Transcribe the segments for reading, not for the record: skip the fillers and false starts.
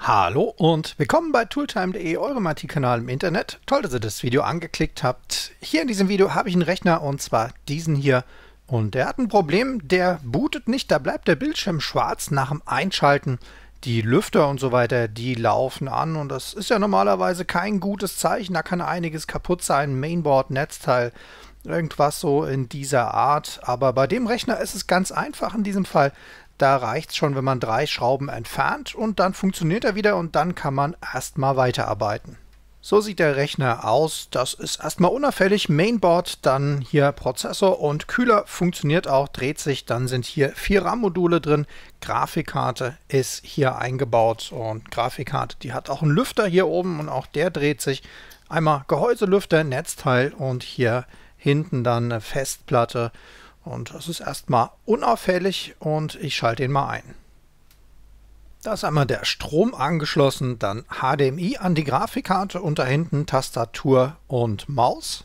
Hallo und willkommen bei tooltime.de, eurem IT-Kanal im Internet. Toll, dass ihr das Video angeklickt habt. Hier in diesem Video habe ich einen Rechner und zwar diesen hier. Und der hat ein Problem, der bootet nicht, da bleibt der Bildschirm schwarz nach dem Einschalten. Die Lüfter und so weiter, die laufen an und das ist ja normalerweise kein gutes Zeichen. Da kann einiges kaputt sein, Mainboard, Netzteil, irgendwas so in dieser Art. Aber bei dem Rechner ist es ganz einfach in diesem Fall. Da reicht es schon, wenn man 3 Schrauben entfernt und dann funktioniert er wieder und dann kann man erstmal weiterarbeiten. So sieht der Rechner aus. Das ist erstmal unauffällig. Mainboard, dann hier Prozessor und Kühler funktioniert auch, dreht sich. Dann sind hier 4 RAM-Module drin. Grafikkarte ist hier eingebaut und Grafikkarte, die hat auch einen Lüfter hier oben und auch der dreht sich. Einmal Gehäuselüfter, Netzteil und hier hinten dann eine Festplatte. Und das ist erstmal unauffällig und ich schalte ihn mal ein. Da ist einmal der Strom angeschlossen, dann HDMI an die Grafikkarte und da hinten Tastatur und Maus.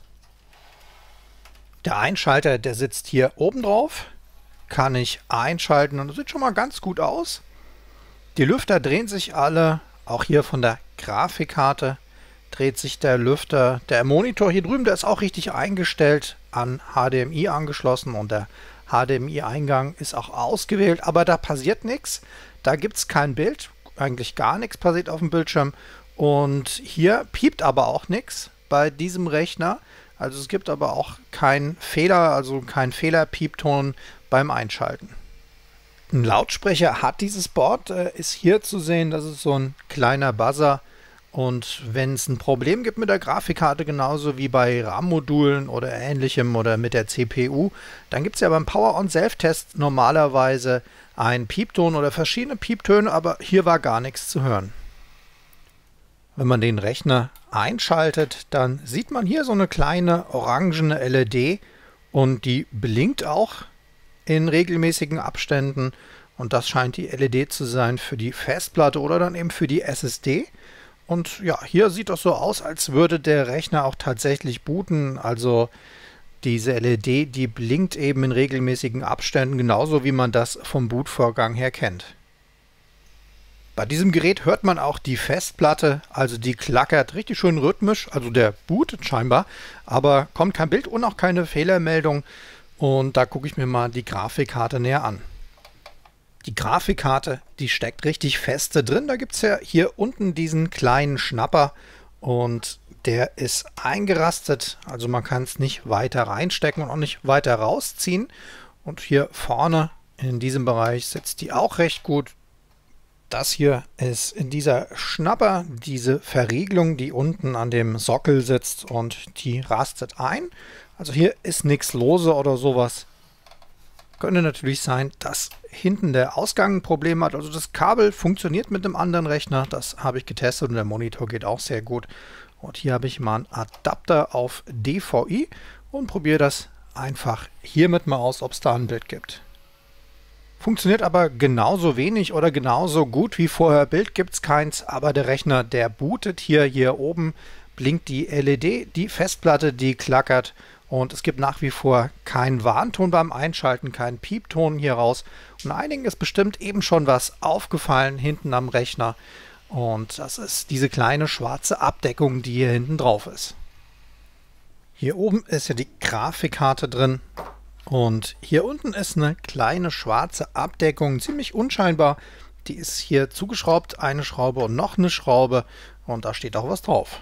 Der Einschalter, der sitzt hier oben drauf, kann ich einschalten und das sieht schon mal ganz gut aus. Die Lüfter drehen sich alle, auch hier von der Grafikkarte dreht sich der Lüfter. Der Monitor hier drüben, der ist auch richtig eingestellt, an HDMI angeschlossen und der HDMI-Eingang ist auch ausgewählt, aber da passiert nichts. Da gibt es kein Bild, eigentlich gar nichts passiert auf dem Bildschirm und hier piept aber auch nichts bei diesem Rechner. Also es gibt aber auch keinen Fehler, also keinen Fehler-Piepton beim Einschalten. Ein Lautsprecher hat dieses Board, ist hier zu sehen, das ist so ein kleiner Buzzer. Und wenn es ein Problem gibt mit der Grafikkarte, genauso wie bei RAM-Modulen oder ähnlichem oder mit der CPU, dann gibt es ja beim Power-on-Self-Test normalerweise einen Piepton oder verschiedene Pieptöne, aber hier war gar nichts zu hören. Wenn man den Rechner einschaltet, dann sieht man hier so eine kleine orangene LED und die blinkt auch in regelmäßigen Abständen und das scheint die LED zu sein für die Festplatte oder dann eben für die SSD. Und ja, hier sieht das so aus, als würde der Rechner auch tatsächlich booten. Also diese LED, die blinkt eben in regelmäßigen Abständen, genauso wie man das vom Bootvorgang her kennt. Bei diesem Gerät hört man auch die Festplatte, also die klackert richtig schön rhythmisch. Also der bootet scheinbar, aber kommt kein Bild und auch keine Fehlermeldung. Und da gucke ich mir mal die Grafikkarte näher an. Die Grafikkarte, die steckt richtig feste drin. Da gibt es ja hier unten diesen kleinen Schnapper und der ist eingerastet. Also man kann es nicht weiter reinstecken und auch nicht weiter rausziehen. Und hier vorne in diesem Bereich sitzt die auch recht gut. Das hier ist in dieser Schnapper, diese Verriegelung, die unten an dem Sockel sitzt und die rastet ein. Also hier ist nichts lose oder sowas. Könnte natürlich sein, dass hinten der Ausgang ein Problem hat. Also das Kabel funktioniert mit einem anderen Rechner. Das habe ich getestet und der Monitor geht auch sehr gut. Und hier habe ich mal einen Adapter auf DVI und probiere das einfach hiermit mal aus, ob es da ein Bild gibt. Funktioniert aber genauso wenig oder genauso gut wie vorher. Bild gibt es keins, aber der Rechner, der bootet hier oben, blinkt die LED, die Festplatte, die klackert. Und es gibt nach wie vor keinen Warnton beim Einschalten, keinen Piepton hier raus. Und einigen ist bestimmt eben schon was aufgefallen hinten am Rechner. Und das ist diese kleine schwarze Abdeckung, die hier hinten drauf ist. Hier oben ist ja die Grafikkarte drin. Und hier unten ist eine kleine schwarze Abdeckung, ziemlich unscheinbar. Die ist hier zugeschraubt, eine Schraube und noch eine Schraube. Und da steht auch was drauf.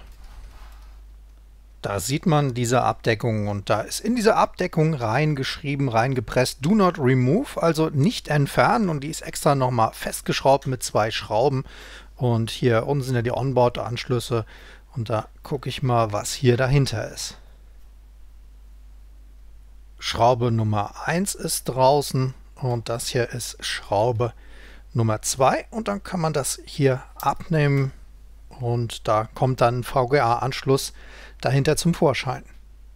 Da sieht man diese Abdeckung und da ist in diese Abdeckung reingeschrieben, reingepresst, Do not remove, also nicht entfernen und die ist extra nochmal festgeschraubt mit 2 Schrauben und hier unten sind ja die Onboard-Anschlüsse und da gucke ich mal, was hier dahinter ist. Schraube Nummer 1 ist draußen und das hier ist Schraube Nummer 2 und dann kann man das hier abnehmen. Und da kommt dann ein VGA-Anschluss dahinter zum Vorschein.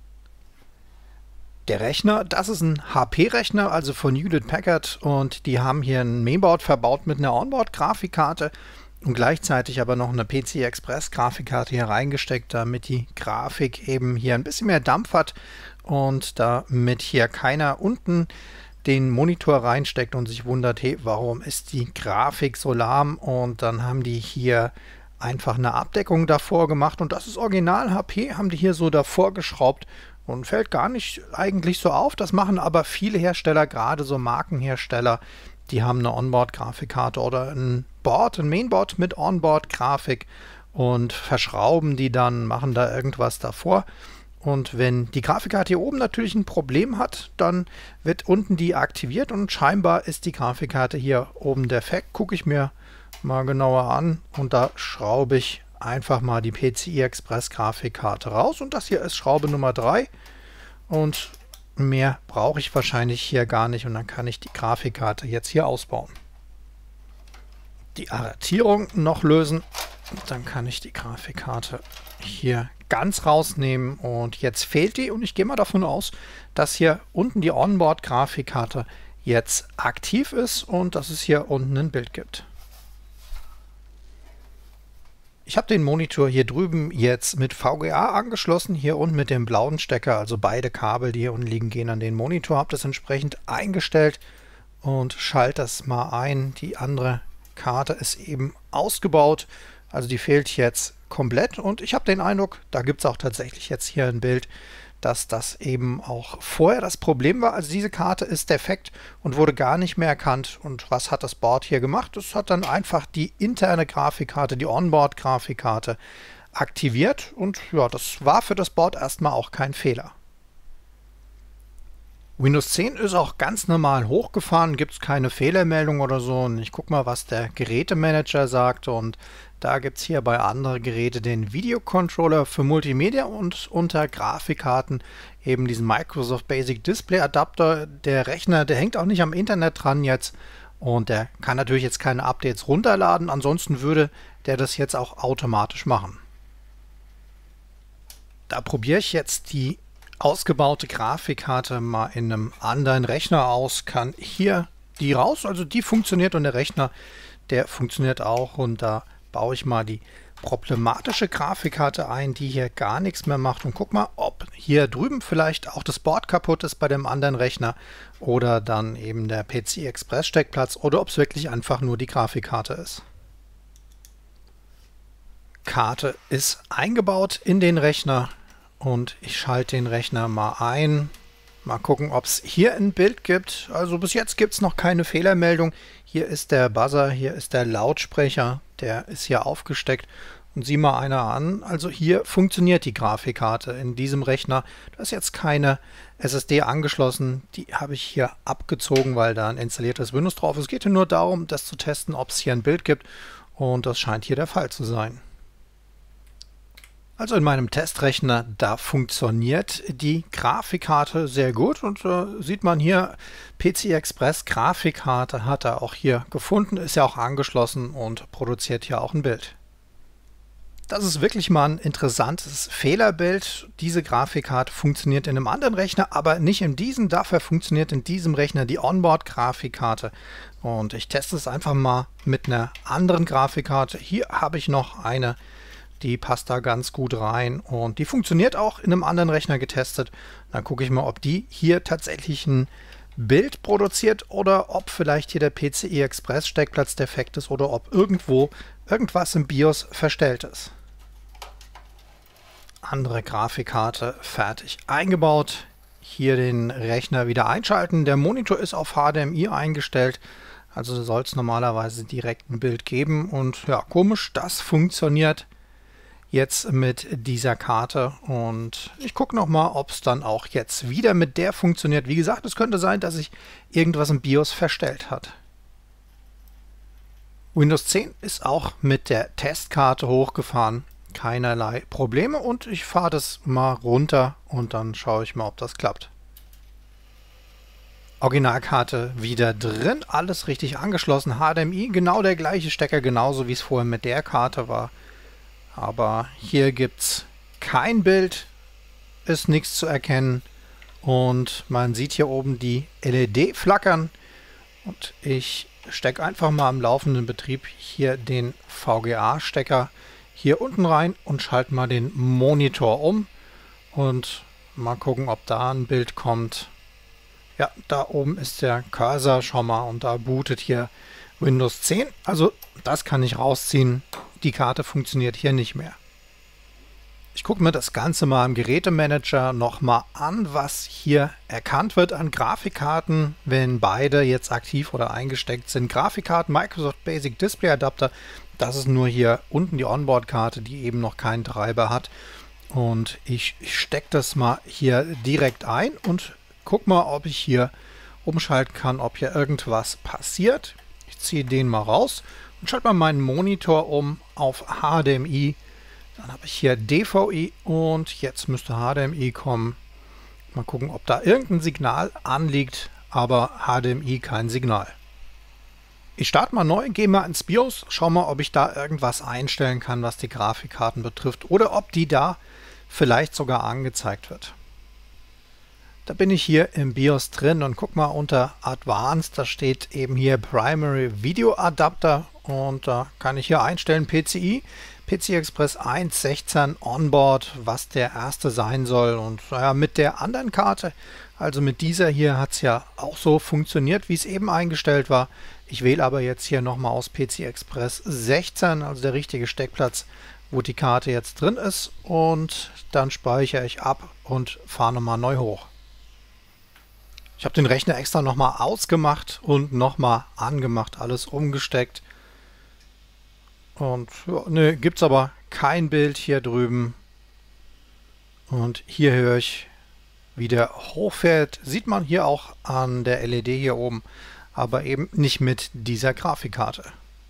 Der Rechner, das ist ein HP-Rechner, also von Hewlett Packard. Und die haben hier ein Mainboard verbaut mit einer Onboard-Grafikkarte und gleichzeitig aber noch eine PCI-Express-Grafikkarte hier reingesteckt, damit die Grafik eben hier ein bisschen mehr Dampf hat und damit hier keiner unten den Monitor reinsteckt und sich wundert, hey, warum ist die Grafik so lahm? Und dann haben die hier einfach eine Abdeckung davor gemacht und das ist original HP, haben die hier so davor geschraubt und fällt gar nicht eigentlich so auf. Das machen aber viele Hersteller, gerade so Markenhersteller, die haben eine Onboard-Grafikkarte oder ein Board, ein Mainboard mit Onboard-Grafik und verschrauben die dann, machen da irgendwas davor. Und wenn die Grafikkarte hier oben natürlich ein Problem hat, dann wird unten die aktiviert und scheinbar ist die Grafikkarte hier oben defekt. Gucke ich mir mal genauer an und da schraube ich einfach mal die PCI Express Grafikkarte raus und das hier ist Schraube Nummer 3 und mehr brauche ich wahrscheinlich hier gar nicht und dann kann ich die Grafikkarte jetzt hier ausbauen. Die Arretierung noch lösen, dann kann ich die Grafikkarte hier ganz rausnehmen und jetzt fehlt die und ich gehe mal davon aus, dass hier unten die Onboard-Grafikkarte jetzt aktiv ist und dass es hier unten ein Bild gibt. Ich habe den Monitor hier drüben jetzt mit VGA angeschlossen, hier unten mit dem blauen Stecker, also beide Kabel, die hier unten liegen, gehen an den Monitor, habe das entsprechend eingestellt und schalte das mal ein. Die andere Karte ist eben ausgebaut, also die fehlt jetzt komplett und ich habe den Eindruck, da gibt es auch tatsächlich jetzt hier ein Bild, dass das eben auch vorher das Problem war. Also diese Karte ist defekt und wurde gar nicht mehr erkannt. Und was hat das Board hier gemacht? Es hat dann einfach die interne Grafikkarte, die Onboard-Grafikkarte aktiviert und ja, das war für das Board erstmal auch kein Fehler. Windows 10 ist auch ganz normal hochgefahren, gibt es keine Fehlermeldung oder so. Und ich gucke mal, was der Gerätemanager sagt. Und da gibt es hier bei anderen Geräten den Videocontroller für Multimedia und unter Grafikkarten eben diesen Microsoft Basic Display Adapter. Der Rechner, der hängt auch nicht am Internet dran jetzt und der kann natürlich jetzt keine Updates runterladen. Ansonsten würde der das jetzt auch automatisch machen. Da probiere ich jetzt die ausgebaute Grafikkarte mal in einem anderen Rechner aus, kann hier die raus, also die funktioniert und der Rechner, der funktioniert auch und da baue ich mal die problematische Grafikkarte ein, die hier gar nichts mehr macht und guck mal, ob hier drüben vielleicht auch das Board kaputt ist bei dem anderen Rechner oder dann eben der PCI Express Steckplatz oder ob es wirklich einfach nur die Grafikkarte ist. Karte ist eingebaut in den Rechner. Und ich schalte den Rechner mal ein. Mal gucken, ob es hier ein Bild gibt. Also bis jetzt gibt es noch keine Fehlermeldung. Hier ist der Buzzer, hier ist der Lautsprecher. Der ist hier aufgesteckt. Und sieh mal einer an. Also hier funktioniert die Grafikkarte in diesem Rechner. Da ist jetzt keine SSD angeschlossen. Die habe ich hier abgezogen, weil da ein installiertes Windows drauf ist. Es geht hier nur darum, das zu testen, ob es hier ein Bild gibt. Und das scheint hier der Fall zu sein. Also in meinem Testrechner, da funktioniert die Grafikkarte sehr gut und sieht man hier, PCI Express Grafikkarte hat er auch hier gefunden, ist ja auch angeschlossen und produziert hier auch ein Bild. Das ist wirklich mal ein interessantes Fehlerbild. Diese Grafikkarte funktioniert in einem anderen Rechner, aber nicht in diesem. Dafür funktioniert in diesem Rechner die Onboard-Grafikkarte. Und ich teste es einfach mal mit einer anderen Grafikkarte. Hier habe ich noch eine. Die passt da ganz gut rein und die funktioniert auch in einem anderen Rechner getestet. Dann gucke ich mal, ob die hier tatsächlich ein Bild produziert oder ob vielleicht hier der PCI Express Steckplatz defekt ist oder ob irgendwo irgendwas im BIOS verstellt ist. Andere Grafikkarte fertig eingebaut. Hier den Rechner wieder einschalten. Der Monitor ist auf HDMI eingestellt. Also soll es normalerweise direkt ein Bild geben. Und ja, komisch, das funktioniert jetzt mit dieser Karte und ich gucke nochmal, ob es dann auch jetzt wieder mit der funktioniert. Wie gesagt, es könnte sein, dass sich irgendwas im BIOS verstellt hat. Windows 10 ist auch mit der Testkarte hochgefahren. Keinerlei Probleme und ich fahre das mal runter und dann schaue ich mal, ob das klappt. Originalkarte wieder drin, alles richtig angeschlossen. HDMI, genau der gleiche Stecker, genauso wie es vorher mit der Karte war. Aber hier gibt es kein Bild, ist nichts zu erkennen und man sieht hier oben die LED flackern und ich stecke einfach mal im laufenden Betrieb hier den VGA-Stecker hier unten rein und schalte mal den Monitor um und mal gucken, ob da ein Bild kommt. Ja, da oben ist der Cursor, schau mal, und da bootet hier Windows 10. Also das kann ich rausziehen. Die Karte funktioniert hier nicht mehr. Ich gucke mir das Ganze mal im Gerätemanager nochmal an, was hier erkannt wird an Grafikkarten, wenn beide jetzt aktiv oder eingesteckt sind. Grafikkarten, Microsoft Basic Display Adapter, das ist nur hier unten die Onboard-Karte, die eben noch keinen Treiber hat. Und ich stecke das mal hier direkt ein und guck mal, ob ich hier umschalten kann, ob hier irgendwas passiert. Ich ziehe den mal raus und schalte mal meinen Monitor um auf HDMI. Dann habe ich hier DVI und jetzt müsste HDMI kommen. Mal gucken, ob da irgendein Signal anliegt, aber HDMI kein Signal. Ich starte mal neu, gehe mal ins BIOS, schau mal, ob ich da irgendwas einstellen kann, was die Grafikkarten betrifft oder ob die da vielleicht sogar angezeigt wird. Da bin ich hier im BIOS drin und guck mal unter Advanced, da steht eben hier Primary Video Adapter und da kann ich hier einstellen PCI Express 1.16 Onboard, was der erste sein soll. Und naja, mit der anderen Karte, also mit dieser hier, hat es ja auch so funktioniert, wie es eben eingestellt war. Ich wähle aber jetzt hier nochmal aus PCI Express 16, also der richtige Steckplatz, wo die Karte jetzt drin ist. Und dann speichere ich ab und fahre nochmal neu hoch. Ich habe den Rechner extra nochmal ausgemacht und nochmal angemacht, alles umgesteckt. Und ja, ne, gibt es aber kein Bild hier drüben. Und hier höre ich, wie der hochfährt. Sieht man hier auch an der LED hier oben, aber eben nicht mit dieser Grafikkarte.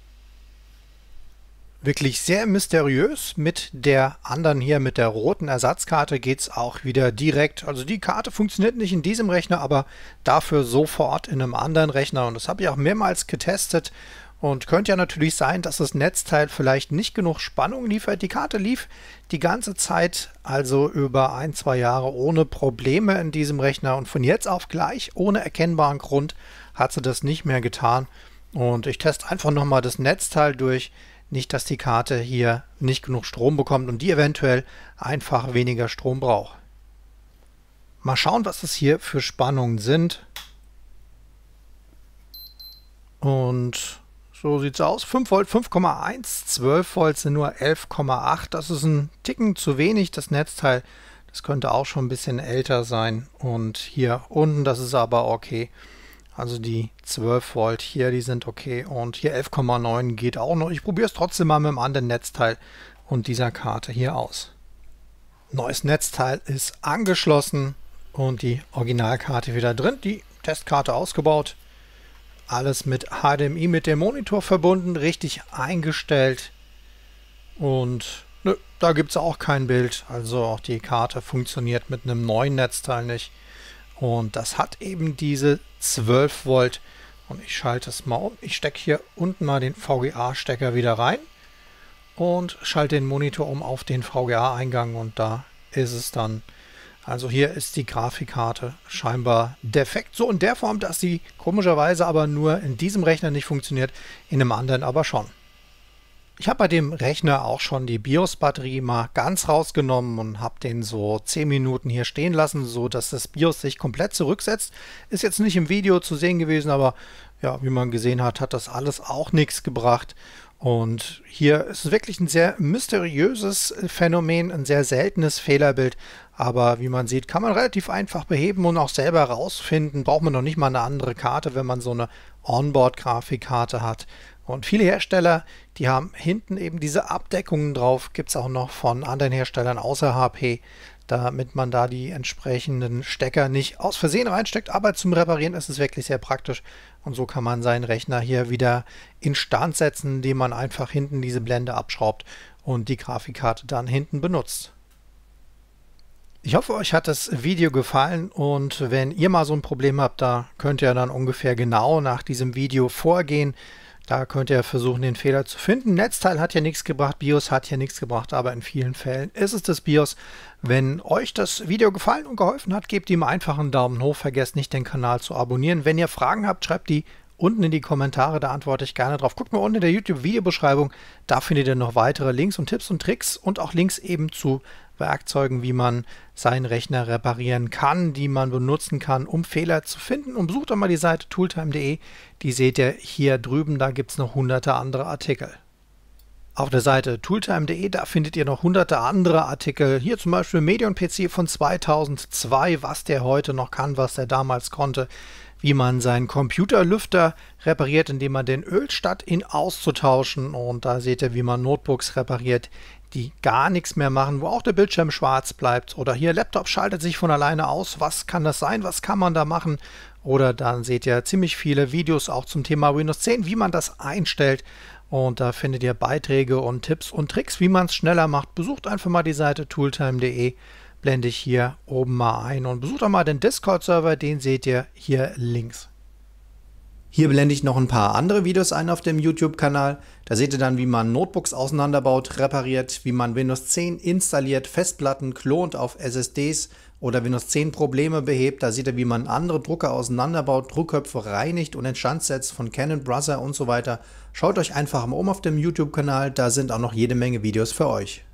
Wirklich sehr mysteriös. Mit der anderen hier, mit der roten Ersatzkarte, geht es auch wieder direkt. Also die Karte funktioniert nicht in diesem Rechner, aber dafür sofort in einem anderen Rechner. Und das habe ich auch mehrmals getestet. Und könnte ja natürlich sein, dass das Netzteil vielleicht nicht genug Spannung liefert. Die Karte lief die ganze Zeit, also über 1-2 Jahre, ohne Probleme in diesem Rechner. Und von jetzt auf gleich, ohne erkennbaren Grund, hat sie das nicht mehr getan. Und ich teste einfach nochmal das Netzteil durch. Nicht, dass die Karte hier nicht genug Strom bekommt und die eventuell einfach weniger Strom braucht. Mal schauen, was es hier für Spannungen sind. Und so sieht es aus. 5 Volt 5,1, 12 Volt sind nur 11,8. Das ist ein Ticken zu wenig. Das Netzteil, das könnte auch schon ein bisschen älter sein. Und hier unten, das ist aber okay. Also die 12 Volt hier, die sind okay. Und hier 11,9 geht auch noch. Ich probiere es trotzdem mal mit einem anderen Netzteil und dieser Karte hier aus. Neues Netzteil ist angeschlossen und die Originalkarte wieder drin. Die Testkarte ausgebaut. Alles mit HDMI mit dem Monitor verbunden, richtig eingestellt. Und nö, da gibt es auch kein Bild. Also auch die Karte funktioniert mit einem neuen Netzteil nicht. Und das hat eben diese 12 Volt. Und ich schalte es mal um. Ich stecke hier unten mal den VGA-Stecker wieder rein. Und schalte den Monitor um auf den VGA-Eingang. Und da ist es dann. Also hier ist die Grafikkarte scheinbar defekt. So in der Form, dass sie komischerweise aber nur in diesem Rechner nicht funktioniert, in einem anderen aber schon. Ich habe bei dem Rechner auch schon die BIOS-Batterie mal ganz rausgenommen und habe den so 10 Minuten hier stehen lassen, so dass das BIOS sich komplett zurücksetzt. Ist jetzt nicht im Video zu sehen gewesen, aber ja, wie man gesehen hat, hat das alles auch nichts gebracht. Und hier ist es wirklich ein sehr mysteriöses Phänomen, ein sehr seltenes Fehlerbild. Aber wie man sieht, kann man relativ einfach beheben und auch selber herausfinden. Braucht man noch nicht mal eine andere Karte, wenn man so eine Onboard-Grafikkarte hat. Und viele Hersteller, die haben hinten eben diese Abdeckungen drauf. Gibt es auch noch von anderen Herstellern außer HP, damit man da die entsprechenden Stecker nicht aus Versehen reinsteckt. Aber zum Reparieren ist es wirklich sehr praktisch. Und so kann man seinen Rechner hier wieder instand setzen, indem man einfach hinten diese Blende abschraubt und die Grafikkarte dann hinten benutzt. Ich hoffe, euch hat das Video gefallen und wenn ihr mal so ein Problem habt, da könnt ihr dann ungefähr genau nach diesem Video vorgehen. Da könnt ihr versuchen, den Fehler zu finden. Netzteil hat ja nichts gebracht, BIOS hat ja nichts gebracht, aber in vielen Fällen ist es das BIOS. Wenn euch das Video gefallen und geholfen hat, gebt ihm einfach einen Daumen hoch. Vergesst nicht, den Kanal zu abonnieren. Wenn ihr Fragen habt, schreibt die unten in die Kommentare, da antworte ich gerne drauf. Guckt mal unten in der YouTube-Videobeschreibung, da findet ihr noch weitere Links und Tipps und Tricks und auch Links eben zu Werkzeugen, wie man seinen Rechner reparieren kann, die man benutzen kann, um Fehler zu finden. Und besucht doch mal die Seite tooltime.de, die seht ihr hier drüben, da gibt es noch hunderte andere Artikel. Auf der Seite tooltime.de, da findet ihr noch hunderte andere Artikel. Hier zum Beispiel Medion-PC von 2002, was der heute noch kann, was der damals konnte. Wie man seinen Computerlüfter repariert, indem man den ölt, statt ihn auszutauschen. Und da seht ihr, wie man Notebooks repariert, die gar nichts mehr machen, wo auch der Bildschirm schwarz bleibt. Oder hier, Laptop schaltet sich von alleine aus. Was kann das sein? Was kann man da machen? Oder dann seht ihr ziemlich viele Videos auch zum Thema Windows 10, wie man das einstellt. Und da findet ihr Beiträge und Tipps und Tricks, wie man es schneller macht. Besucht einfach mal die Seite tooltime.de, blende ich hier oben mal ein. Und besucht auch mal den Discord-Server, den seht ihr hier links. Hier blende ich noch ein paar andere Videos ein auf dem YouTube-Kanal. Da seht ihr dann, wie man Notebooks auseinanderbaut, repariert, wie man Windows 10 installiert, Festplatten klont auf SSDs oder Windows 10 Probleme behebt. Da seht ihr, wie man andere Drucker auseinanderbaut, Druckköpfe reinigt und instand setzt von Canon, Brother und so weiter. Schaut euch einfach mal um auf dem YouTube-Kanal, da sind auch noch jede Menge Videos für euch.